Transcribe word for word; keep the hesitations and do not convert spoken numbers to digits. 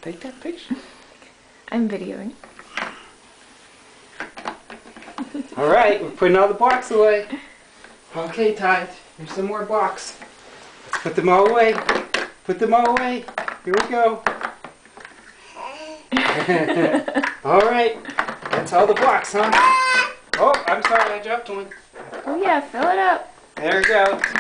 Take that picture. I'm videoing. All right, we're putting all the blocks away. Okay, Tai, here's some more blocks. Let's put them all away. Put them all away. Here we go. All right, that's all the blocks, huh? Oh, I'm sorry, I dropped one. Oh yeah, fill it up. There we go.